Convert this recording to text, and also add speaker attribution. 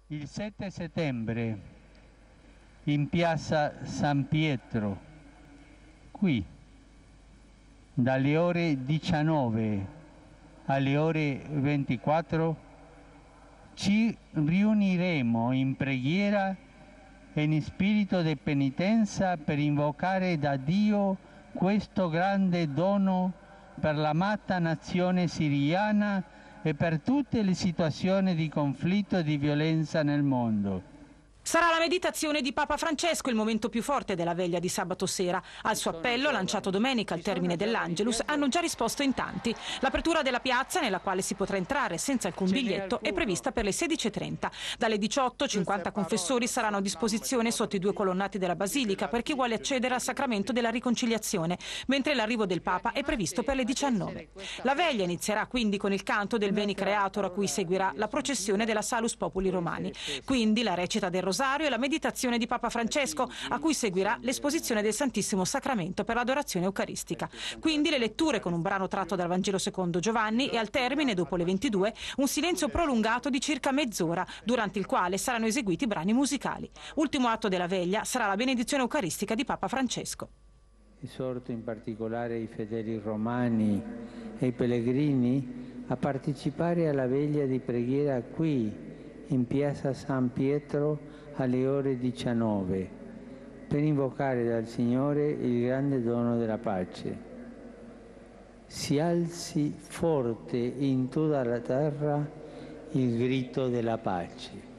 Speaker 1: Il 7 settembre in piazza San Pietro, qui, dalle ore 19 alle ore 24, ci riuniremo in preghiera e in spirito di penitenza per invocare da Dio questo grande dono per l'amata nazione siriana e per tutte le situazioni di conflitto e di violenza nel mondo.
Speaker 2: Sarà la meditazione di Papa Francesco il momento più forte della veglia di sabato sera. Al suo appello, lanciato domenica al termine dell'Angelus, hanno già risposto in tanti. L'apertura della piazza, nella quale si potrà entrare senza alcun biglietto, è prevista per le 16:30. Dalle 18, 50 confessori saranno a disposizione sotto i 2 colonnati della Basilica per chi vuole accedere al sacramento della riconciliazione, mentre l'arrivo del Papa è previsto per le 19. La veglia inizierà quindi con il canto del Veni Creator, a cui seguirà la processione della Salus Populi Romani. Quindi la recita del Rosario e la meditazione di Papa Francesco, a cui seguirà l'esposizione del Santissimo Sacramento per l'adorazione eucaristica. Quindi le letture con un brano tratto dal Vangelo secondo Giovanni e al termine, dopo le 22, un silenzio prolungato di circa mezz'ora, durante il quale saranno eseguiti brani musicali. Ultimo atto della veglia sarà la benedizione eucaristica di Papa Francesco.
Speaker 3: Esorto in particolare i fedeli romani e i pellegrini a partecipare alla veglia di preghiera qui, in piazza San Pietro, alle ore 19, per invocare dal Signore il grande dono della pace. Si alzi forte in tutta la terra il grido della pace.